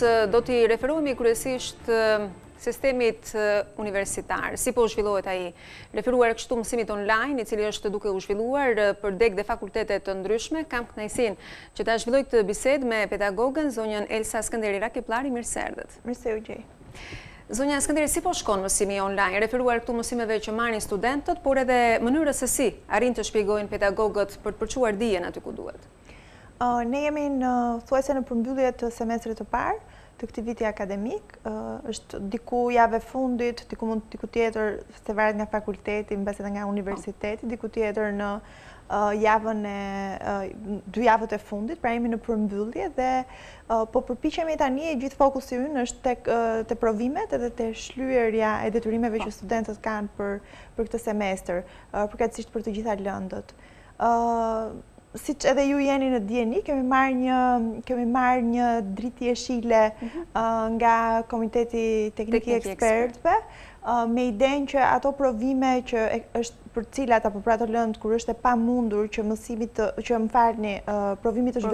do t'i referohemi kryesisht sistemit universitar. Si po zhvillohet ai? Referuar kështu mësimit online, i cili është duke u zhvilluar për deg dhe fakultetet të ndryshme, kam kënaqësinë që ta zhvilloj këtë bisedë me pedagogën zonjën Elsa Skënderi Rakipllari. Mirë se erdhët. Mirë se u gjej. Zonja Skënderi, si po shkon mësimi online? Referuar këtu mësimeve që marrin studentët, por edhe mënyrës se si arrin të shpjegojnë pedagogët për të përçuar dijen aty ku duhet. Ne jemi thuajse në përmbyllje të semestrit të parë të këtij viti akademik, është diku javë fundit, diku tjetër se varet nga fakulteti, mbas edhe nga universiteti, diku tjetër në javën dy javët e fundit, pra jemi në përmbyllje dhe po përpiqemi tani, gjithë fokusi ynë është te provimet edhe te shlyerja e detyrimeve që studentët kanë për këtë semestër, përkatësisht për të gjitha lëndët. Siç edhe ju jeni në dieni, kemi marrë një dritë jeshile nga Komiteti Teknik i Ekspertëve, me idenë që ato provime që është për cilat apo për ato lëndë kur është e pamundur që provimi të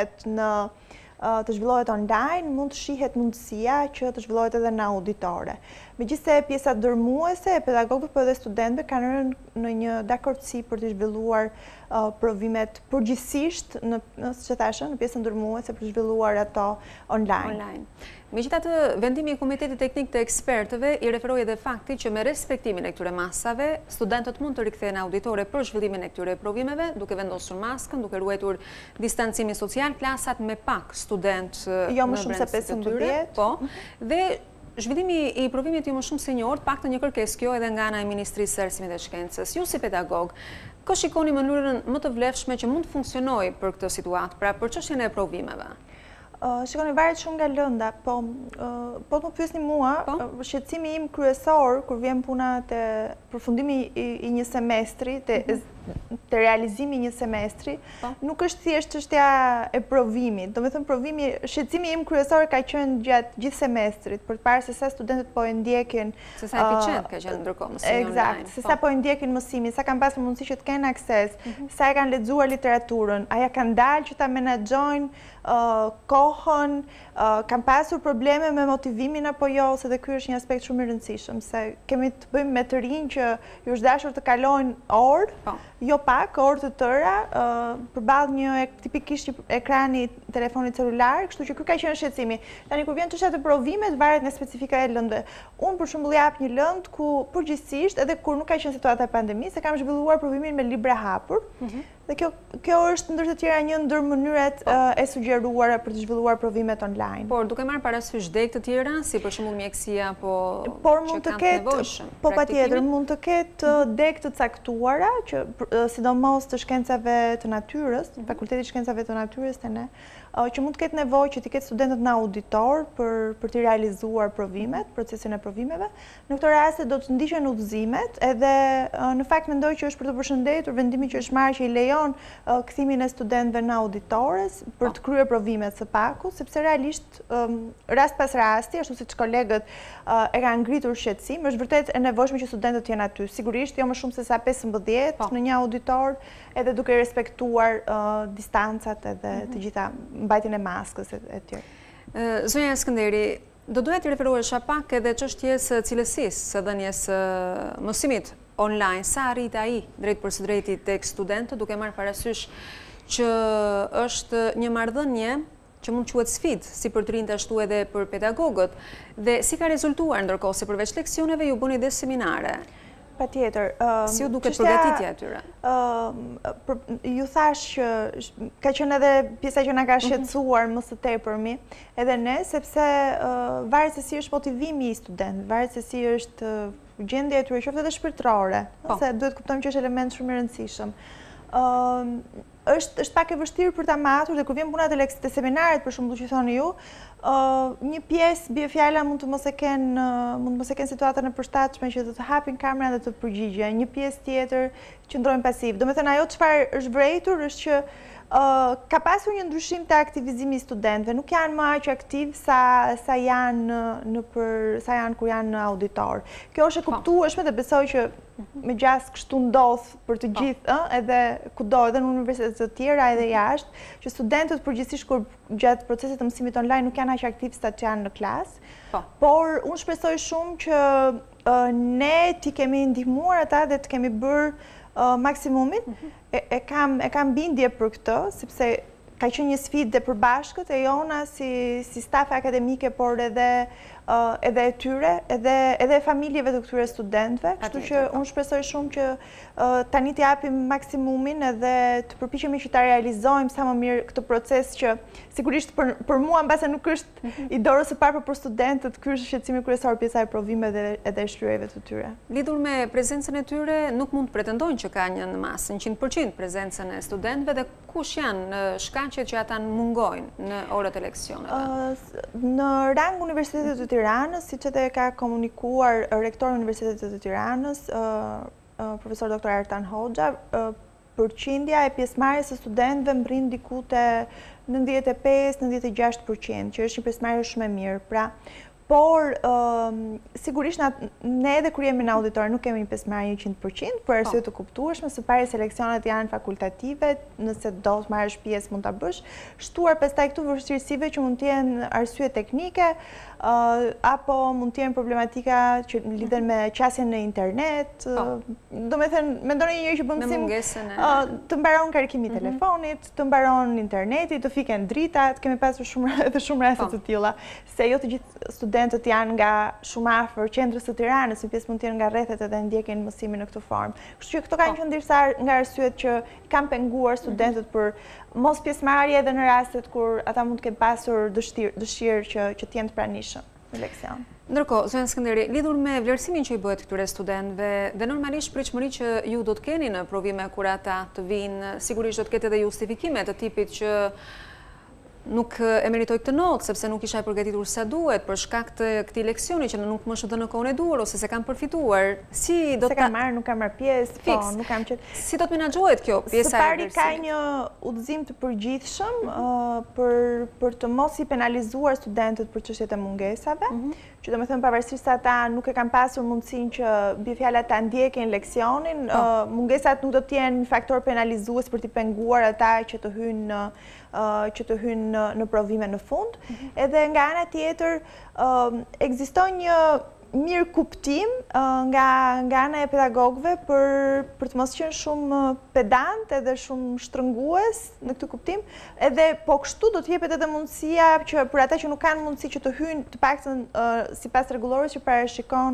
zhvillohet online, mund të shihet mundësia që të zhvillohet edhe në auditore. Megjithëse pjesa dërmuese e pedagogëve po edhe studentëve kanë rënë në një dakordsi për të zhvilluar provimet përgjithsisht në pjesën dërmuese për të zhvilluar ato online. Megjithatë, vendimi i Komitetit Teknik të Ekspertëve i referoi edhe faktit që me respektimin e këtyre masave, studentët mund të rikthehen auditore për zhvillimin e këtyre provimeve, duke vendosur maskën, duke ruajtur distancimin social, klasat me pak student jo më shumë se 15. Po, dhe zhvillimi i provimit jo më shumë se një orë, paktën një kërkesë kjo edhe nga ana e Ministrisë së Arsimit dhe Shkencës. Ju si pedagog, kë shikoni mënyrën më të vlefshme që mund të funksionojë për këtë situatë, pra për çështjen e provimeve? Shikoni, varet shumë nga lënda, po të më pyesni mua, shqetësimi im kryesor kur vjen puna te përfundimi i një semestri, te realizimi i një semestri, nuk është thjesht çështja e provimit. Domethënë provimi, shqetësimi im kryesor ka qenë gjatë gjithë semestrit, për të parë se sa studentët po e ndjekin, se sa eficient ka qenë ndërkohë mësimi online. Eksakt, se sa po e ndjekin mësimin, sa kanë pasur mundësi që të kenë akses, sa e kanë lexuar literaturën, a ja kanë dalë që ta menaxhojnë kohën, kanë pasur probleme me motivimin apo jo, se dhe ky është një aspekt shumë i rëndësishëm, se kemi të bëjmë me të rinj që ju është dashur të kalojnë orë, jo pak, orë të tëra, përballë një tipikisht ekrani telefonit celular, kështu që ky ka qenë shqetësimi. Tani kur vjen çështja e provimet, varet nga specifika e lëndëve. Unë për shembull jap një lëndë ku përgjithsisht, edhe kur nuk ka qenë situata e pandemisë, kam zhvilluar provimin me libra hapur. Dhe kjo është ndër të tjera një ndër mënyrat e sugjeruara për të zhvilluar provimet online. Por duke marrë parasysh deg të tjera, si për shembull mjekësia apo mund të ketë, po patjetër mund të ketë deg të caktuara që sidomos të shkencave të natyrës, Fakulteti i Shkencave të Natyrës te ne, që mund të ketë nevojë që të ketë studentët në auditor për të realizuar provimet, procesin e provimeve. Në këtë rast do të ndiqen udhëzimet, edhe në fakt mendoj që është për të përshëndetur vendimi që është marrë që i lejon kthimin e studentëve në auditores për të kryer provimet së paku, sepse realisht rast pas rasti, ashtu siç kolegët e kanë ngritur shqetësim, është vërtet e nevojshme që studentët të jenë aty. Sigurisht jo më shumë se sa 15 në një auditor, edhe duke respektuar distancat edhe të gjitha mbajtjen e maskës e tjerë. Zonja Skënderi, do doja të referohesha pak edhe çështjes së cilësisë së dhënies së mësimit online, sa arrit ai drejt për së drejti tek studentët, duke marrë parasysh që është një marrëdhënie që mund quhet sfidë, si për të rinjtë ashtu edhe për pedagogët, dhe si ka rezultuar ndërkohë se përveç leksioneve ju bëni dhe seminare. Patjetër. Si u duket përgatitja e tyre? Ju thash që ka qenë edhe pjesa që na ka shqetësuar më së tepërmi, edhe ne, sepse varet se si është motivimi i studentëve, varet se si është gjendja e tyre, qoftë edhe shpirtërore, se duhet kuptojmë që është element shumë i rëndësishëm. Është pak e vështirë për ta matur, dhe kur vjen puna te seminaret, për shembull që thoni ju, një pjesë bie fjala mund të mos e kenë situatën e përshtatshme që të hapin kamerën dhe të përgjigjen. Një pjesë tjetër qëndrojnë pasiv. Domethënë ajo çfarë është vërejtur është që Ka pasur një ndryshim të aktivizimi i studentëve, nuk janë më aq aktiv sa janë kur janë në auditor. Kjo është e kuptueshme dhe besoj që me gjas kështu ndodh për të gjithë, edhe kudo, edhe në universitetet të tjera edhe jashtë, që studentët përgjithsisht kur gjatë procesit të mësimit online nuk janë aq aktiv sa që janë në klasë. Por unë shpresoj shumë që ne t'i kemi ndihmuar ata dhe të kemi bërë maksimumin. E kam bindje për këtë, sepse ka qenë një sfidë dhe përbashkët e jona si stafe akademike, por edhe e tyre, edhe familjeve të këtyre studentëve. Kështu që unë shpresoj shumë që tani të japim maksimumin edhe të përpiqemi që ta realizojmë sa më mirë këtë proces që sigurisht për mua mbase nuk është i dorës së parë, për studentët ky është shqetësimi kryesor, pjesa e provimeve edhe shtyrieve të tyre. Lidhur me prezencën e tyre, nuk mund të pretendojnë që ka një masë 100% prezencën e studentëve dhe kush janë shkaqet që ata mungojnë në orët e leksioneve? Në rang Universitetit të Tiranës, siç edhe ka komunikuar rektori i Universitetit të Tiranës, profesor Dr. Artan Hoxha, përqindja e pjesëmarrjes së studentëve mbrin diku te 95-96%, që është një pjesëmarrje shumë e mirë. Por sigurisht ne edhe kur jemi në auditor nuk kemi një pjesëmarrje 100%, për arsye të kuptueshme, së pari seleksionet janë fakultative, nëse do të marrësh pjesë mund ta bësh, shtuar pastaj këtu vështirësive që mund të jenë arsye teknike, apo mund të jenë problematika që lidhen me qasjen në internet, domethënë mendoni një që bën mësim, të mbaron karikimi i telefonit, të mbaron interneti, të fiken dritat, kemi pasur shumë raste të tilla, se jo të gjithë studentët janë nga shumë afër qendrës së Tiranës, një pjesë mund të jenë nga rrethet edhe ndjekin mësimin në këtë formë. Kështu që këto kanë qenë disa nga arsyet që kanë penguar studentët për mos pjesëmarrje edhe në rastet kur ata mund të kenë pasur dëshirë që të jenë të pranishëm në leksion. Ndërkohë, Zoja Skënderi, lidhur me vlerësimin që i bëhet këtyre studentëve dhe normalisht pritshmëri që ju do të keni në provime kur ata të vinë, sigurisht do të ketë edhe justifikime të tipit që nuk e meritoj këtë notë, sepse nuk isha e përgatitur sa duhet për shkak të këtij leksioni që nuk më shëdhënë në kohën e duhur ose se kam përfituar. Se kam marrë, nuk kam marrë pjesë, po, nuk kam qenë. Si do të menaxhohet kjo pjesa e vlerësimit? Së pari ka një udhëzim të përgjithshëm për të mos i penalizuar studentët për çështjet e mungesave, që domethënë pavarësisht se ata nuk e kanë pasur mundësinë që mbi fjalë ta ndjekin leksionin, mungesat nuk do të jenë një faktor penalizues për t'i penguar ata që të hyjnë në provime në fund. Edhe nga ana tjetër ekziston një mirë kuptim nga ana e pedagogëve për të mos qenë shumë pedant edhe shumë shtrëngues në këtë kuptim, edhe po kështu do të jepet edhe mundësia që për ata që nuk kanë mundësi që të hyjnë të paktën sipas rregullores që parashikon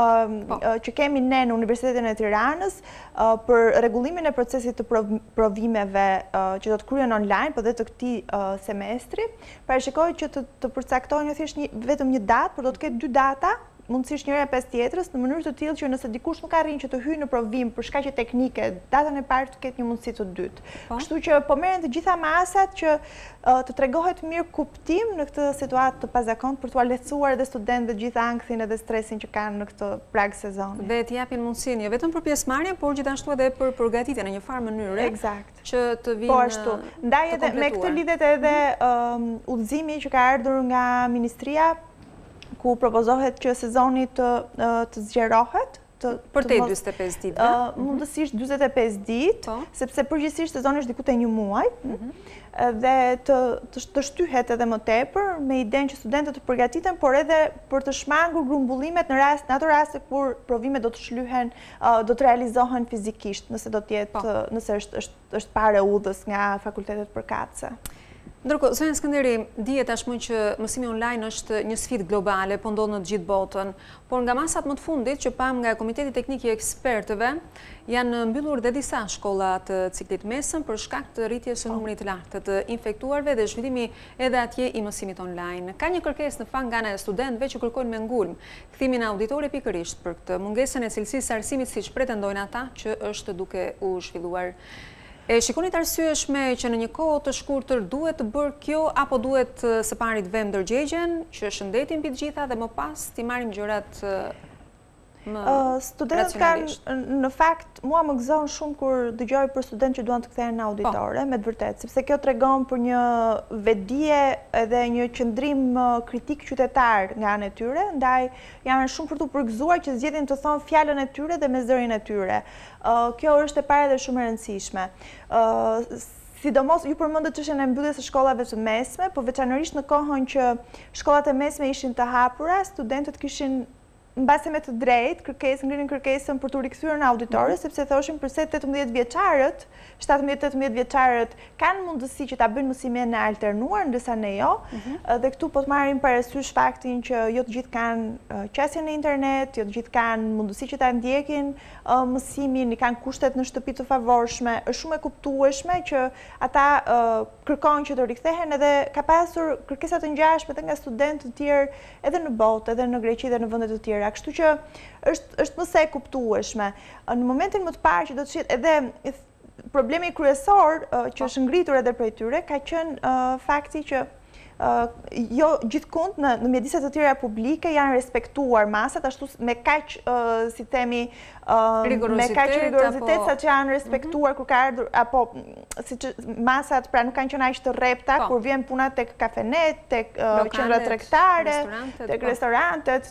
që kemi ne në Universitetin e Tiranës për rregullimin e procesit të provimeve që do të kryhen online, por dhe të këtij semestri, parashikohet që të përcaktojnë thjesht vetëm një datë, por do të ketë 2 data, mundësisht njëra pas tjetrës, në mënyrë të tillë që nëse dikush nuk arrin që të hyjë në provim për shkaqe teknike, datën e parë të ketë një mundësi të dytë. Kështu që po merren të gjitha masat që të tregohet mirë kuptim në këtë situatë të pazakontë për t'u lehtësuar edhe studentëve gjithë ankthin edhe stresin që kanë në këtë prag sezoni. Dhe të japin mundësinë jo vetëm për pjesëmarrjen, por gjithashtu edhe për përgatitjen në një farë mënyre. Eksakt. Që të vinë. Po ashtu. Ndaj edhe me këtë lidhet edhe udhëzimi që ka ardhur nga Ministria, ku propozohet që sezoni të zgjerohet. Për te 25 ditë? Mundësisht 25 ditë, sepse përgjithsisht sezoni është diku te 1 muaj, dhe të shtyhet edhe më tepër, me idenë që studentët të përgatiten, por edhe për të shmangur grumbullimet në ato raste kur provimet do të shlyhen, do të realizohen fizikisht, nëse është pare udhës nga fakultetet përkatëse. Ndërkohë, Zoja Skënderi, dihet tashmë që mësimi online është një sfidë globale, po ndodh në të gjithë botën, por nga masat më të fundit që pam nga Komiteti Teknik i Ekspertëve, janë mbyllur dhe disa shkolla të ciklit mesëm për shkak të rritjes së numrit të lartë të infektuarve dhe zhvillimi edhe atje i mësimit online. Ka një kërkesë në fakt nga ana e studentëve që kërkojnë me ngulm kthimin auditore pikërisht për këtë mungesën e cilësisë së arsimit siç pretendojnë ata që është duke u zhvilluar. E shikoni të arsyeshme që në një kohë të shkurtër duhet të bërë kjo, apo duhet së pari të vëmë ndërgjegjen, që shëndetin mbi të gjitha dhe më pas të marrim gjërat Studentët kanë, në fakt, mua më gëzon shumë kur dëgjoj për studentë që duan të kthehen në auditore, me të vërtetë, sepse kjo tregon për një vetdije edhe një qëndrim kritik qytetar nga ana e tyre, ndaj janë shumë për të përgëzuar që zgjedhin të thonë fjalën e tyre dhe me zërin e tyre. Kjo është e para dhe shumë e rëndësishme. Sidomos, ju përmendët çështjen e mbylljes së shkollave të mesme, po veçanërisht në kohën që shkollat e mesme ishin të hapura, studentët kishin mbase me të drejtë ngrihen kërkesën për të rikthyer në auditore, sepse thoshin përse 18 vjeçarët, 17-18 vjeçarët kanë mundësi që ta bëjnë mësimin e alternuar, ndërsa ne jo. Dhe këtu po të marrim parasysh faktin që jo të gjithë kanë qasje në internet, jo të gjithë kanë mundësi që ta ndjekin mësimin, i kanë kushtet në shtëpi të favorshme. Është shumë e kuptueshme që ata kërkojnë që të rikthehen, edhe ka pasur kërkesa të ngjashme edhe nga studentë të tjerë edhe në botë, edhe në Greqi dhe në vende të tjera. Kështu që është më së e kuptueshme. Në momentin më të parë që do të shihet edhe problemi kryesor që është ngritur edhe prej tyre ka qenë fakti që jo gjithkund në mjediset të tjera publike janë respektuar masat, ashtu me kaq, si themi, me kaq rigorozitet sa që janë respektuar kur ka ardhur, apo si që masat pra nuk kanë qenë aq të rrepta kur vjen puna tek kafenet, tek qendrat tregtare, tek restorantet,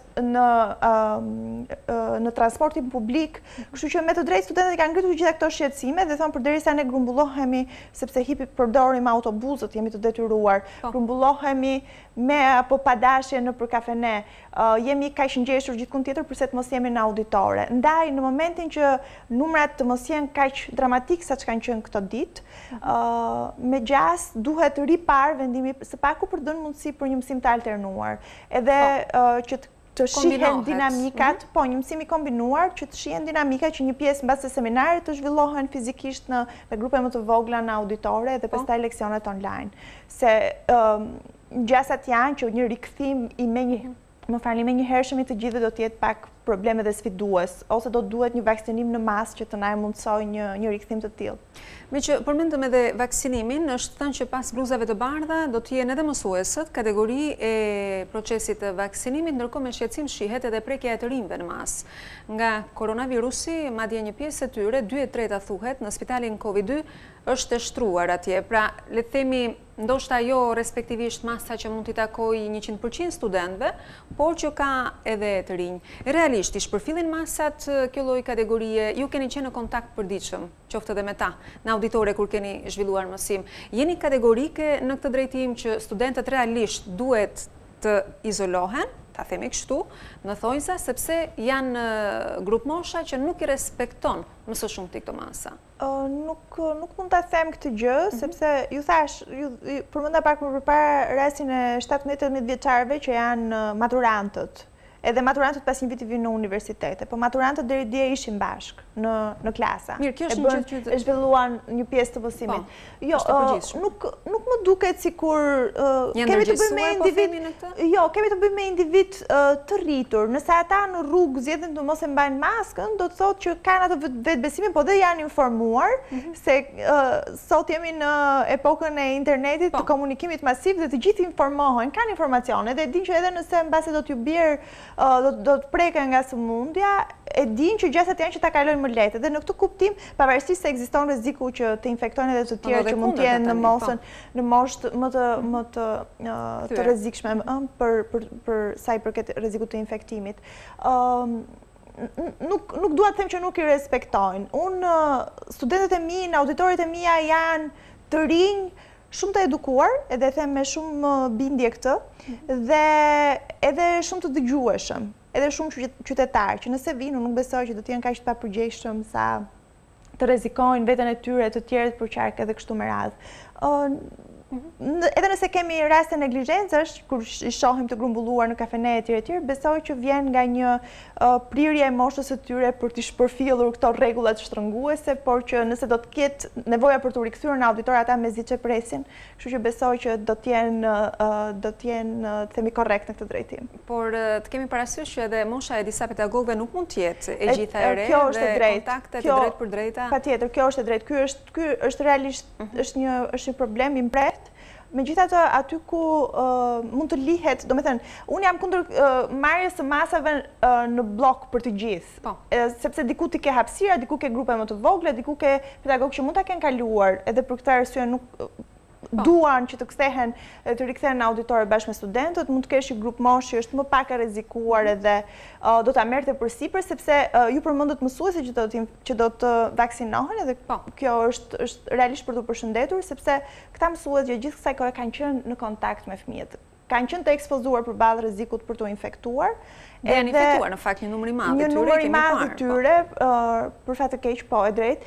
në transportin publik. Kështu që me të drejtë studentët kanë ngritur gjitha këto shqetësime dhe thonë përderisa ne grumbullohemi sepse përdorim autobusët, jemi të detyruar, grumbullohemi me apo padashje në për kafene, jemi kaq ngjeshur gjithkund tjetër përse të mos jemi në auditore. Ndaj në momentin që numrat të mos jenë kaq dramatik sa që kanë qenë këto ditë, me gjas duhet ripar vendimi së paku për të dhënë mundësi për një mësim të alternuar. Edhe që të shihen dinamikat, po një mësim i kombinuar, që të shihen dinamikat që një pjesë mbas seminaret të zhvillohen fizikisht në grupe më të vogla në auditore dhe pastaj leksionet online. Se gjasat janë që një rikthim i menjëhershëm i të gjithë do të jetë pak probleme dhe sfidues, ose do duhet një vaksinim në masë që të na mundsoj një rikthim të tillë. Me që përmendëm edhe vaksinimin, është thënë që pas bluzave të bardha do të jenë edhe mësuesët, kategori e procesit të vaksinimit, ndërkohë me shqetësim shihet edhe prekja e të rinjve në masë. Nga koronavirusi, madje një pjesë e tyre, 2/3 thuhet, në spitalin Covid-2 është e shtruar atje. Pra, le të themi, ndoshta jo respektivisht masa që mund t'i takoj 100% studentëve, por që ka edhe të rinj. Realisht, i shpërfillin masat kjo lloj kategorie, ju keni qenë në kontakt përditshëm, qoftë edhe me ta, në auditore kur keni zhvilluar mësim. Jeni kategorike në këtë drejtim që studentët realisht duhet të izolohen, ta themi kështu, në thonjza, sepse janë grup mosha që nuk i respekton më së shumti këto masa. Nuk mund ta them këtë gjë, sepse ju thash, përmenda pak më përpara rastin e 17-18 vjeçarëve që janë maturantët. Edhe maturantët pas një viti vinë në universitete, po maturantët deri dje ishin bashk në klasa. Mirë, kjo është një që e zhvilluan një pjesë të mësimit. Jo, nuk më duket sikur kemi të bëjmë me individ. Jo, kemi të bëjmë me individ të rritur. Nëse ata në rrugë zgjedhin të mos e mbajnë maskën, do të thotë që kanë atë vetbesimin, po dhe janë informuar se sot jemi në epokën e internetit, të komunikimit masiv dhe të gjithë informohen, kanë informacione dhe din që edhe nëse mbase do t'ju bjerë do të preken nga sëmundja, e din që gjasat janë që ta kalojnë më lehtë. Dhe në këtë kuptim, pavarësisht se ekziston rreziku që të infektojnë edhe të tjerë që mund të jenë në moshë më të rrezikshme për sa i përket rrezikut të infektimit. Nuk dua të them që nuk i respektojnë. Unë, studentët e mi, në auditorit e mia janë të rinj, shumë të edukuar, edhe them me shumë bindje këtë, dhe edhe shumë të dëgjueshëm, edhe shumë qytetar, që nëse vinë, nuk besoj që do të jenë kaq të papërgjegjshëm sa të rrezikojnë veten e tyre, të tjerët për qark edhe kështu me radhë. Edhe nëse kemi raste neglizhencash, kur i shohim të grumbulluar në kafene e tjerë, besoj që vjen nga një prirje e moshës së tyre për të shpërfillur këto rregullat shtrënguese, por që nëse do të ketë nevoja për të rikthyer në auditor, ata mezi që presin, kështu që besoj që do të jenë themi korrekt në këtë drejtim. Por të kemi parasysh që edhe mosha e disa pedagogëve nuk mund të jetë e gjitha e re dhe kontaktet e drejt për drejta. Patjetër, kjo është e drejtë. Ky është realisht është një problem i mpret. Megjithatë aty ku mund të lihet, do me thënë, unë jam kundër marrjes së masave në blok për të gjithë. Sepse diku ti ke hapësira, diku ke grupe më të vogla, diku ke pedagogë që mund ta kenë kaluar, edhe për këtë arsye nuk duan që të kthehen, të rikthehen në auditore bashkë me studentët, mund të kesh një grup moshi është më pak e rrezikuar edhe do ta merrte përsipër sepse ju përmendët mësuesit që do të vaksinohen edhe kjo është realisht për të përshëndetur sepse këta mësues gjatë gjithë kësaj kohe kanë qenë në kontakt me fëmijët. Kanë qenë të ekspozuar përballë rrezikut për të infektuar. Dhe janë infektuar në fakt një numër i madh. Një numër i madh i tyre, për fat të keq, po e drejt.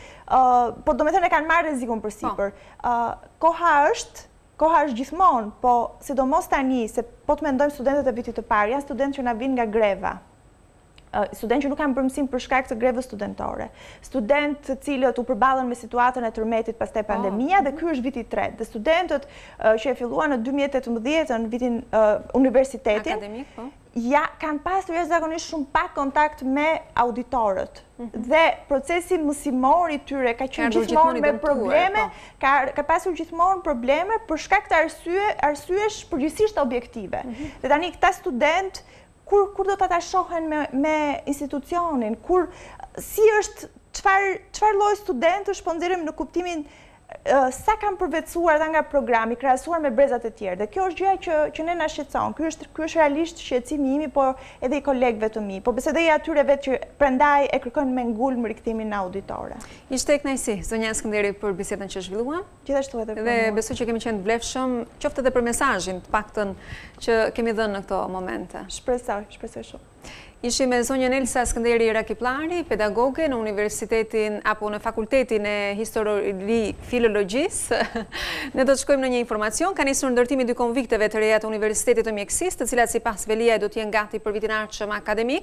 Po do të thënë e kanë marrë rrezikun përsipër. Koha është gjithmonë, po sidomos tani se po të mendojmë studentët e vitit të parë, janë studentë që na vinë nga greva. Studentë që nuk kanë përmirësim për shkak të grevës studentore. Studentë të cilët u përballen me situatën e tërmetit pastaj pandemia dhe ky është viti i tretë. Dhe studentët që e filluan në 2018 në vitin universitetin akademik, po. Ja, kanë pasur jashtëzakonisht shumë pak kontakt me auditorët. Dhe procesi mësimor i tyre ka qenë gjithmonë me probleme, ka pasur gjithmonë probleme për shkak të arsyesh përgjithsisht objektive. Dhe tani këta studentë kur do ta shohen me institucionin, si është çfarë lloj studentësh po nxjerrim në kuptimin sa kanë përvetësuar ata nga programi krahasuar me brezat e tjerë. Dhe kjo është gjëja që ne na shqetëson. Ky është realisht shqetësimi im, po edhe i kolegëve të mi. Po bisedoj atyre vetë që prandaj e kërkojnë me ngulm rikthimin në auditore. Ishte kënaqësi, zonja Skënderi, për bisedën që zhvilluam. Gjithashtu edhe për mua. Dhe besoj që kemi qenë të vlefshëm, qoftë edhe për mesazhin të paktën që kemi dhënë në këto momente. Shpresoj shumë. Ishim me zonjën Elsa Skënderi Rakiplari, pedagoge në Universitetin apo në Fakultetin e Histori Filologjisë. Ne do të shkojmë në një informacion. Ka nisur ndërtimi dy konvikteve të reja të Universitetit të Mjekësisë, të cilat sipas Veliaj do të jenë gati për vitin e ardhshëm akademik.